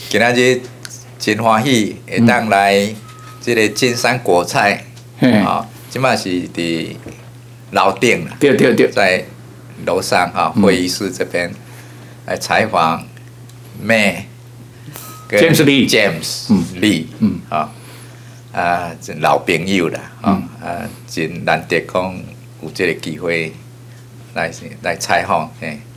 今仔日真欢喜，会当来这个金山国菜，即摆是伫楼顶啦， 对， 在楼上会议室这边来采访妹 James Lee，真老朋友啦，真难得讲有这个机会来采访，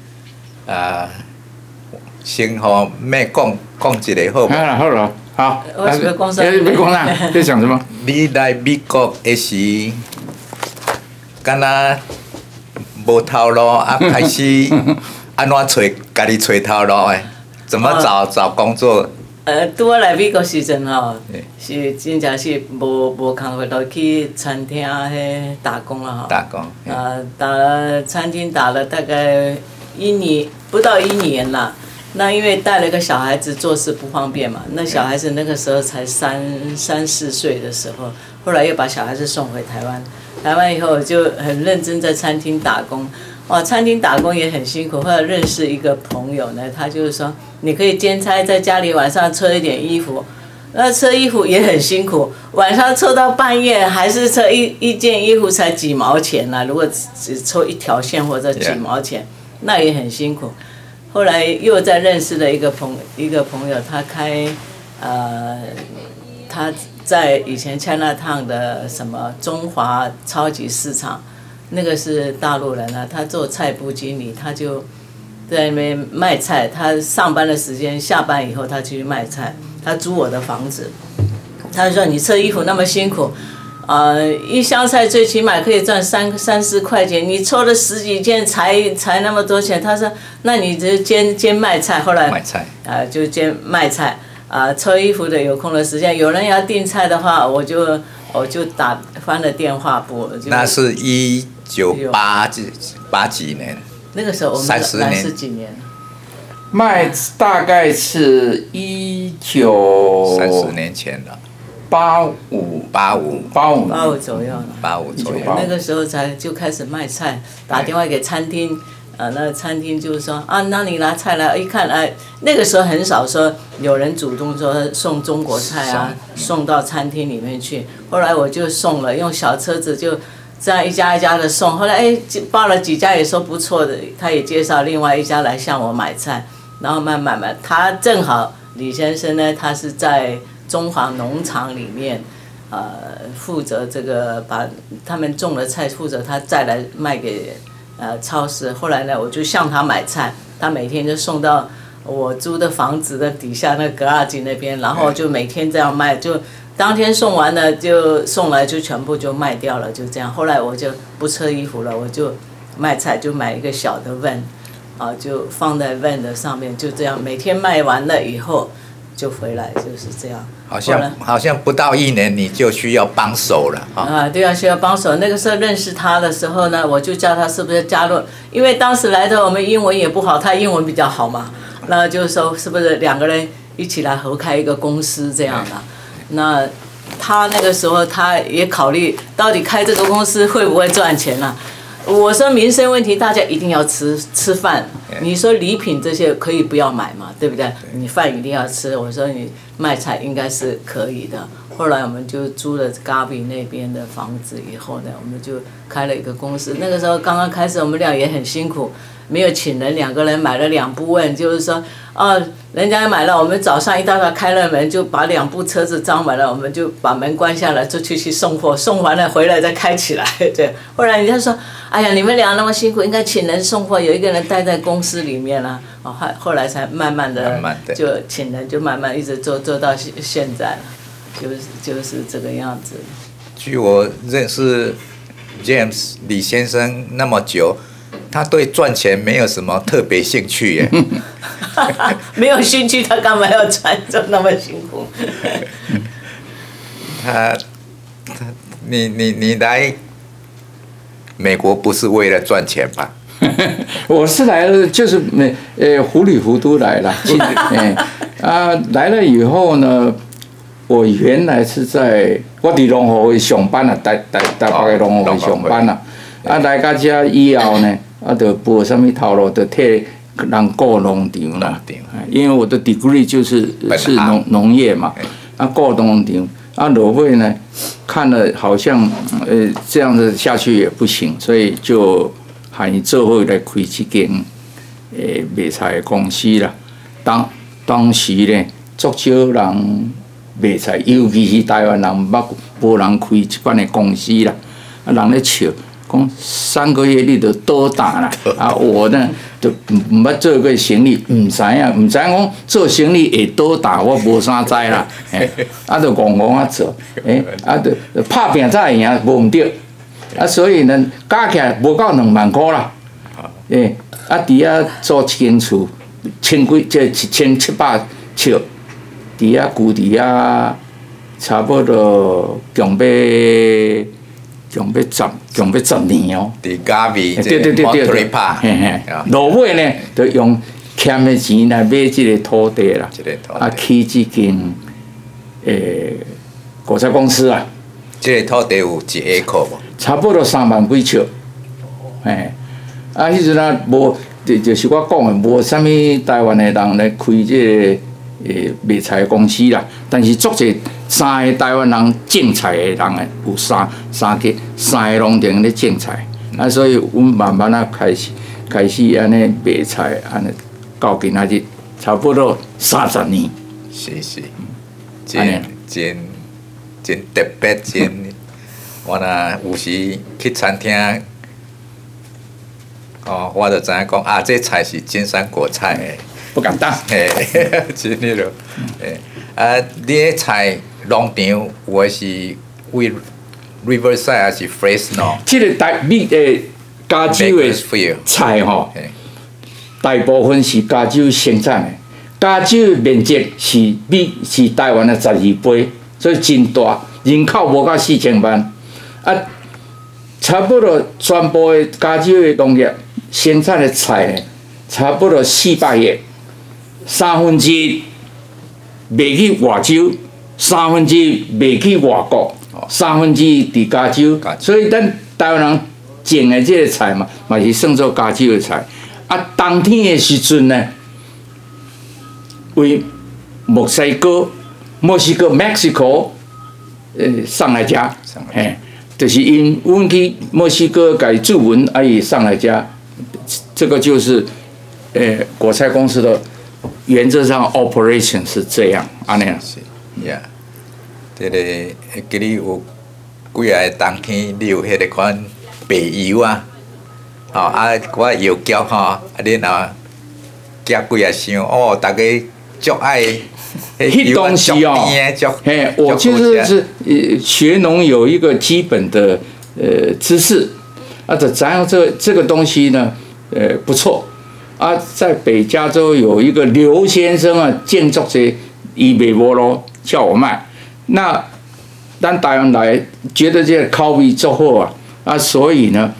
先和妹讲一个好无？ 好了，好。 我是要讲啥？ 要讲啥？要讲什么？ 你来美国的时，敢若无头路开始安怎家己找头路的？怎么找工作？ 拄我来美国时阵是真正是无工课，就去餐厅打工啦打工。 打了餐厅打了大概不到一年啦。那因为带了个小孩子做事不方便嘛，那小孩子那个时候才3、4岁的时候，后来又把小孩子送回台湾。台湾以后就很认真在餐厅打工，哇，餐厅打工也很辛苦。后来认识一个朋友呢，他就是说你可以兼差在家里晚上车一点衣服，那车衣服也很辛苦，晚上抽到半夜还是抽一件衣服才几毛钱啦，如果只抽一条线或者几毛钱，那也很辛苦。后来又再认识了一个朋友，他他在以前 Chinatown 的什么中华超级市场，那个是大陆人啊，他做菜部经理，他就在那边卖菜。他上班的时间，下班以后他去卖菜。他租我的房子，他就说你车衣服那么辛苦。一箱菜最起码可以赚3、4块钱，你抽了10几件才那么多钱。他说，那你就兼卖菜。后来卖菜就兼卖菜抽衣服的有空的时间，有人要订菜的话，我就翻了电话簿。 那是1980几年。 那个时候我们来是几年？ 卖大概是 30年前了。 85 左右了。 85左右。 那个时候就开始卖菜，打电话给餐厅，那餐厅就是说那你拿菜来，一看那个时候很少说有人主动说送中国菜送到餐厅里面去。后来我就送了，用小车子就这样一家一家的送。后来报了几家也说不错的，他也介绍另外一家来向我买菜，然后慢慢，他正好李先生呢，他是在中华农场里面，负责这个把他们种的菜负责他再来卖给超市。后来呢，我就向他买菜，他每天就送到我租的房子的底下那个garage那边，然后就每天这样卖，就当天送完了就送来就全部就卖掉了，就这样。后来我就不车衣服了，我就卖菜，就买一个小的van，就放在van的上面，就这样每天卖完了以后就回来，就是这样。 好像不到1年你就需要帮手了对啊，需要帮手。那个时候认识他的时候呢，我就叫他是不是加入，因为当时来的我们英文也不好，他英文比较好嘛，那就是说是不是2个人一起来合开一个公司这样的。那他那个时候他也考虑到底开这个公司会不会赚钱啊。我说民生问题，大家一定要吃饭。你说礼品这些可以不要买嘛，对不对？你饭一定要吃。我说你卖菜应该是可以的。后来我们就租了嘎比那边的房子，以后呢，我们就开了一个公司。那个时候刚刚开始，我们俩也很辛苦，没有请人，2个人买了2部问，就是说，人家买了，我们早上一大早开了门，就把2部车子装满了，我们就把门关下来，就去送货，送完了回来再开起来。对，后来人家说，哎呀，你们俩那么辛苦，应该请人送货，有一个人待在公司里面啦。后来才慢慢的就请人，就慢慢一直做到现在了，就是这个样子。 据我认识 James 李先生那么久，他对赚钱没有什么特别兴趣耶。 没有兴趣，他干嘛要赚那么辛苦？ 你来美国不是为了赚钱吧？ 我是来了，就是糊里糊涂来了。来了以后呢，我原来是我伫农合会上班啊，台北的农合会上班啊。来到这以后呢，就无啥物头路，就替人顾农场啦，因为我的 degree 就是农业嘛，啊顾农场，啊落尾呢，看了好像这样子下去也不行，所以就喊伊做伙来开一间卖菜的公司啦。当时呢，足少人卖菜，尤其是台湾人无人开这款的公司啦，啊人咧笑。讲3个月你就倒打啦，啊我呢就唔捌做过生意，唔知影讲做生意会倒打，我无啥知啦，啊就戆啊做，啊就拍拼才会赢，无毋对，啊所以呢加起来无到2万块啦，啊伫遐做一间厝，1700尺，伫遐住伫遐差不多强要10年哦。 伫嘉义， 对，落尾呢，就用欠的钱来买这个土地啦，啊，起这间果菜公司啊。 这个土地有1 acre 无？ 差不多3万几尺，啊，迄阵啊，无，就是我讲的，无啥物台湾的人来开这个卖菜公司啦，但是足侪。3个台湾人种菜的人诶，有3个农场咧种菜，啊，所以阮慢慢啊开始安尼卖菜，安尼到今仔日差不多30年。 是，真特别，我若有时去餐厅，哦，我就知影讲啊，这菜是金山果菜诶， 不敢当。 真哩咯，啊，你诶菜。农场有诶是为 Riverside 还是 Fresno？ 这个加州的菜吼，大部分是加州生产的。加州的面积是台湾的12倍，所以真大，人口无到4000万。啊，差不多全部的加州的农业生产的菜呢，差不多400亿，1/3卖去外州。1/3卖去外国，1/3伫加州，所以咱台湾人种的这个菜嘛是算作加州的菜。啊，冬天的时阵呢，为墨西哥 Mexico 送来家，就是因阮去墨西哥改注文，啊伊送来家，这个就是果菜公司的原则上 operation 是这样，安尼啦。 呀，这个记你有几个冬天，你有迄个款白油啊，吼我油胶吼，啊你若加几啊箱，哦，大家足爱。 迄东西哦，我就是学农有一个基本的知识，啊，就知道这个东西呢，不错。啊，在北加州有一个刘先生啊，建筑这伊卖无咯，叫我卖。那咱台湾来觉得这个口味足好啊，所以呢，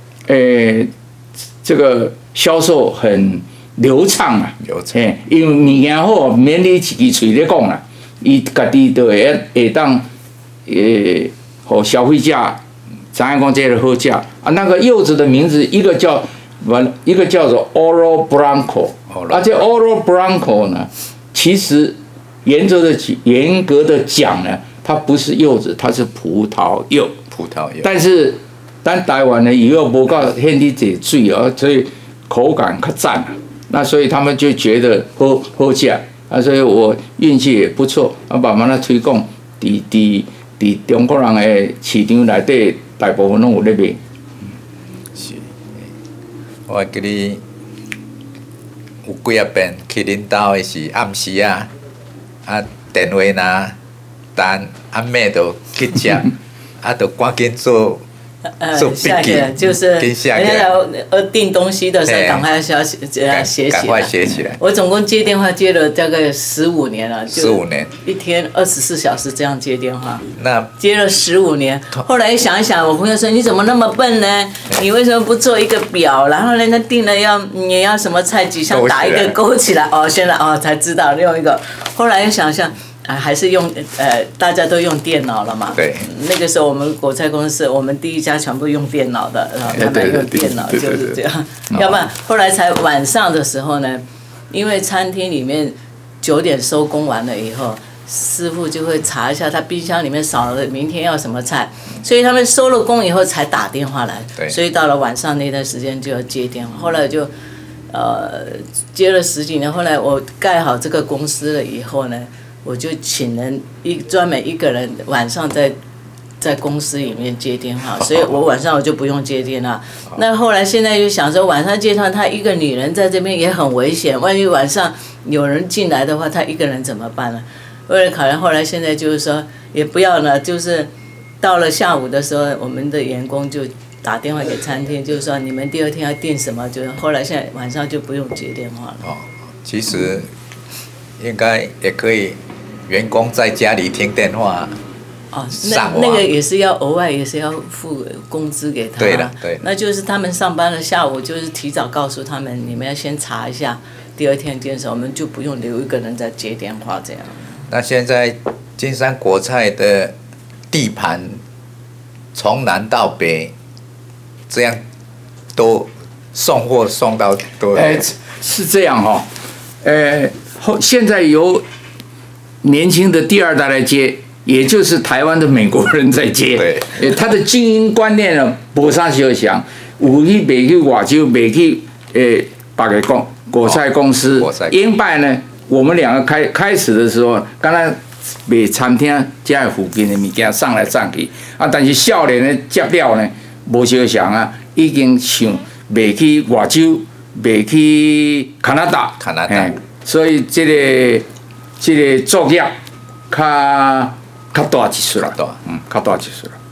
这个销售很流畅啊，因为物件好，免你自己嘴咧讲啦，伊家己就会当互消费者知影讲这个好食啊。那个柚子的名字，一个叫做 Oro Blanco， 而且 Oro Blanco 呢，其实严格的讲呢，它不是柚子，它是葡萄柚。但是咱台湾呢，以后无够现地这水啊，所以口感较赞啊。那所以他们就觉得好吃啊，所以我运气也不错啊，慢慢的推广，伫中国人的市场内底，大部分拢有咧卖。 是，我记你有几啊遍去恁兜的是暗时啊，电话呐，等暗暝就去食，就赶紧做下去了，就是人家要订东西的时候，赶快写起来。 赶快写起来。 我总共接电话接了大概15年了 ，15年， 一天24小时这样接电话。 那接了15年，后来想一想，我朋友说你怎么那么笨呢？你为什么不做一个表？然后人家订了你要什么菜几项打一个勾起来哦，现在哦才知道用一个。后来又想想， 还是用大家都用电脑了嘛。 对。 那个时候我们果菜公司，我们第一家全部用电脑的，然后他们用电脑就是这样。要不然后来才晚上的时候呢，因为餐厅里面9点收工完了以后，师傅就会查一下他冰箱里面少了明天要什么菜，所以他们收了工以后才打电话来。所以到了晚上那段时间就要接电话，后来就接了10几年。后来我盖好这个公司了以后呢，我就请人专门一个人晚上在公司里面接电话，所以我晚上我就不用接电话。那后来现在就想说，晚上接电话，她一个女人在这边也很危险，万一晚上有人进来的话，她一个人怎么办呢？为了考量，后来现在就是说也不要了，就是到了下午的时候，我们的员工就打电话给餐厅，就是说你们第2天要订什么，就是后来现在晚上就不用接电话了。 其实应该也可以，员工在家里听电话。 那个也是要额外，也是要付工资给他。 对了，对。 那就是他们上班了，下午就是提早告诉他们，你们要先查一下，第2天见的时候，我们就不用留一个人在接电话这样。 那现在金山果菜的地盘从南到北，这样都送货送到多少？ 是这样哈，现在由年轻的第2代来接。也就是台湾的美国人在接，他的经营观念呢，没啥小想，有去卖去外州，卖去别个果菜公司。因拜呢，我们2个开始的时候，刚才卖餐厅家附近的物件上来上去，但是少年的接了呢，没小想啊，已经想卖去外州，卖去加拿大。所以这个作业，较大一岁啦，较大一岁啦。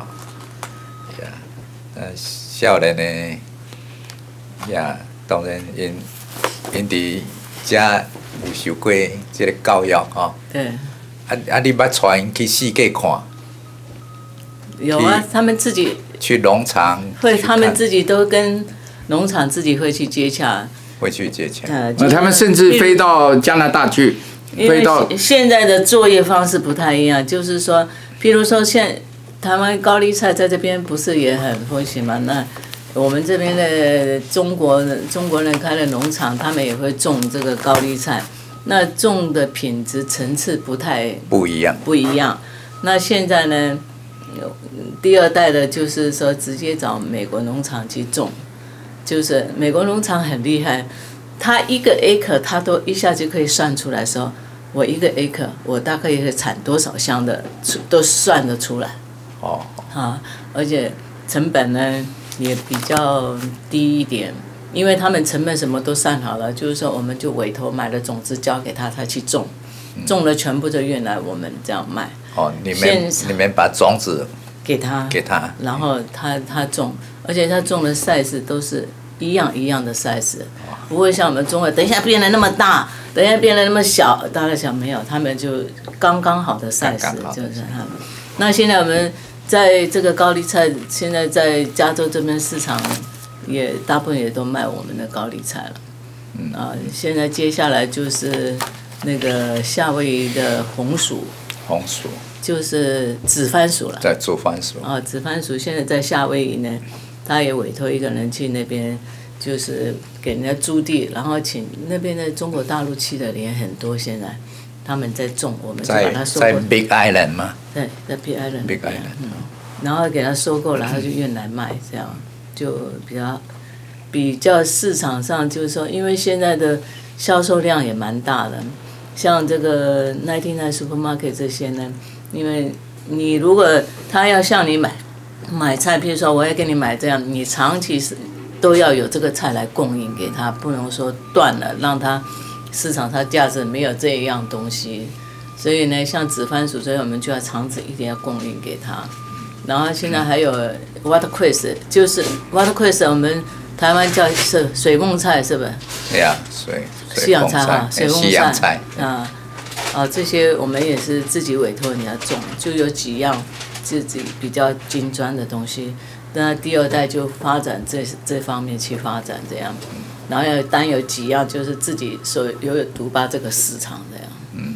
少年的，当然因伫遮有受过这个教育吼。 对。 你捌带因去世界看？ 有啊，他们自己。 去农场。 会，他们自己都跟农场自己会去接洽。 会去接洽。 他们甚至飞到加拿大去。 因为现在的作业方式不太一样，就是说，譬如说，台湾高丽菜在这边不是也很风行吗？那我们这边的中国人开的农场，他们也会种这个高丽菜，那种的品质层次不一样。那现在呢，第2代的就是说直接找美国农场去种，就是美国农场很厉害。他1个 acre 他都一下就可以算出来说，我1个 acre 我大概可以产多少箱的，都算得出来。而且成本呢也比较低一点，因为他们成本什么都算好了，就是说我们就委托买了种子交给他去种，种了全部就运来我们这样卖。 你们把种子给他，然后他种，而且他种的 size 都是一样的 size。不会像我们中国，等一下变得那么大，等一下变得那么小，大概想没有，他们就刚刚好的 size， 就是他们。那现在我们在这个高丽菜，现在在加州这边市场也大部分也都卖我们的高丽菜了。现在接下来就是那个夏威夷的红薯，就是紫番薯了。 在做番薯。 紫番薯现在在夏威夷呢，他也委托一个人去那边。就是给人家租地，然后请那边的中国大陆去的人也很多，现在他们在种，我们就把它收购。 在 Big Island 吗？ 对，在 Big Island。 Big Island。 然后给他收购，然后就运来卖，这样就比较市场上就是说，因为现在的销售量也蛮大的，像这个99 Supermarket 这些呢，因为你如果他要向你买菜，譬如说我要跟你买这样，你长期都要有这个菜来供应给他，不能说断了，让他市场上价值没有这一样东西。所以呢，像紫番薯，所以我们就要长期一定要供应给他。然后现在还有 watercress， 就是 watercress， 我们台湾叫水梦菜，是不是？ 对呀， 西洋菜哈，水梦菜这些我们也是自己委托人家种，就有几样自己比较精专的东西。那第2代就发展这方面去发展这样，然后有几样就是自己有独霸这个市场这样。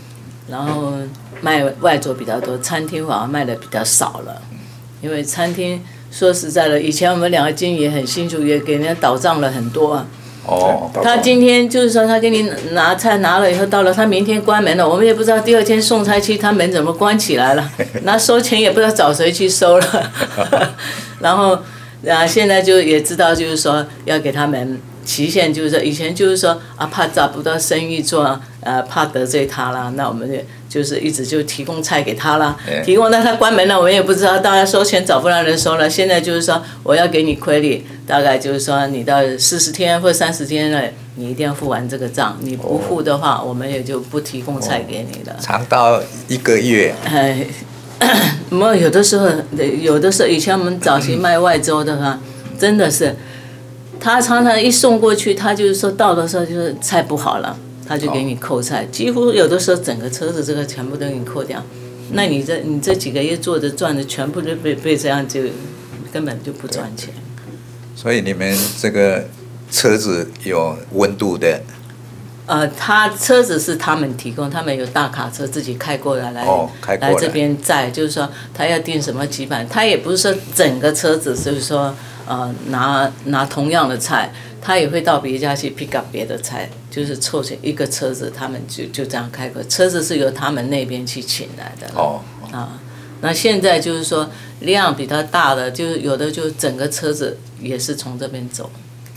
然后卖外桌比较多，餐厅反而卖的比较少了，因为餐厅说实在的，以前我们两个经理也很辛苦，也给人家倒账了很多啊。 哦， 他今天就是说，他给你拿菜拿了以后，到了他明天关门了，我们也不知道第二天送菜去，他门怎么关起来了，那收钱也不知道找谁去收了，然后现在就也知道，就是说要给他们期限，就是说以前就是说啊，怕找不到生意做，怕得罪他啦，那我们就是一直就提供菜给他啦，提供到他关门了，我们也不知道，大家收钱找不到人收了。现在就是说我要给你亏，大概就是说你到40天或30天了，你一定要付完这个账，你不付的话，我们也就不提供菜给你了。 长到1个月。 有的时候以前我们早期卖外州的话，真的是，他常常一送过去，他就是说到的时候就是菜不好了。他就给你扣菜，几乎有的时候整个车子这个全部都给你扣掉，那你这几个月做的赚的全部都被这样就根本就不赚钱。 所以你们这个车子有温度的？ 他车子是他们提供，他们有大卡车自己开过来来这边载，就是说他要订什么几版，他也不是说整个车子就是说拿同样的菜。他也会到别家去 pick up 别的菜，就是凑成一个车子，他们就这样开过。车子是由他们那边去请来的。那现在就是说量比较大的，就是有的就整个车子也是从这边走。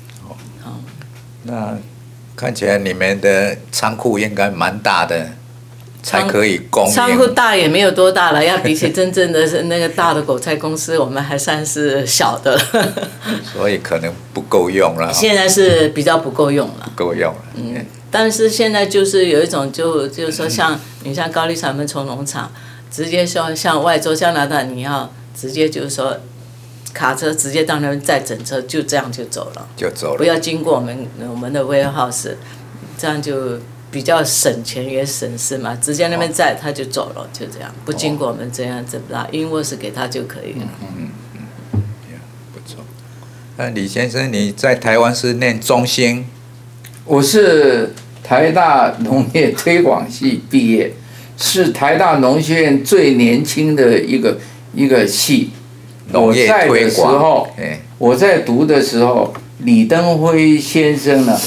那看起来你们的仓库应该蛮大的，才可以供应。 仓库大也没有多大了，要比起真正的那个大的果菜公司，我们还算是小的。 所以可能不够用了。 现在是比较不够用了。 不够用了。 但是现在就是有一种就是说你像高丽产们从农场直接说像外州加拿大，你要直接就是说卡车直接到那边载整车，就这样就走了。 就走了。 不要经过我们的 warehouse， 这样就比较省钱也省事嘛，直接那边载他就走了，就这样，不经过我们这样子把invoice给他就可以了。 不错。那李先生，你在台湾是念中兴？ 我是台大农业推广系毕业，是台大农学院最年轻的一个系。 农业推广。 我在读的时候，李登辉先生呢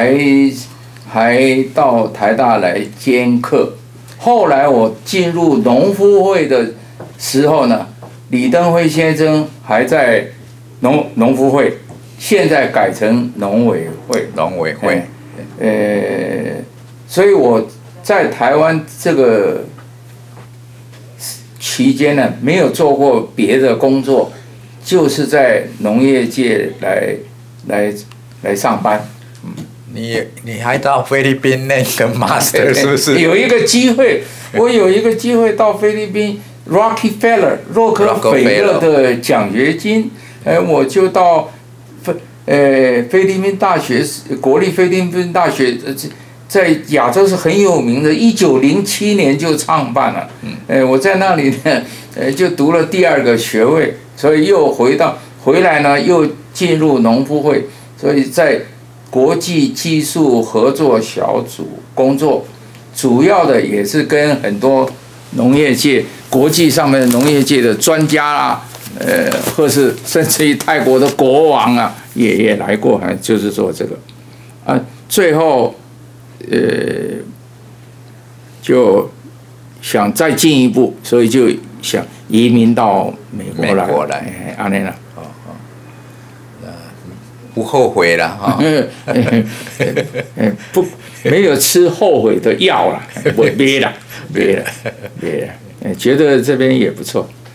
还到台大来兼课。后来我进入农夫会的时候呢，李登辉先生还在农夫会，现在改成农委会。 农委会。 所以我在台湾这个期间呢，没有做过别的工作，就是在农业界来上班。 你还到菲律宾那个 master 是不是？ 有一个机会，我有一个机会到菲律宾 Rockefeller 洛克菲勒的奖学金，我就到菲律宾大学，国立菲律宾大学在亚洲是很有名的，1907年就创办了。我在那里呢，就读了第2个学位，所以又回来呢，又进入农夫会，所以在国际技术合作小组工作，主要的也是跟很多农业界、国际上面的农业界的专家啦，或是甚至于泰国的国王啊，也来过，就是做这个，最后就想再进一步，所以就想移民到美国来，安尼啦。 不后悔了哈。 不，没有吃后悔的药了，别了，觉得这边也不错。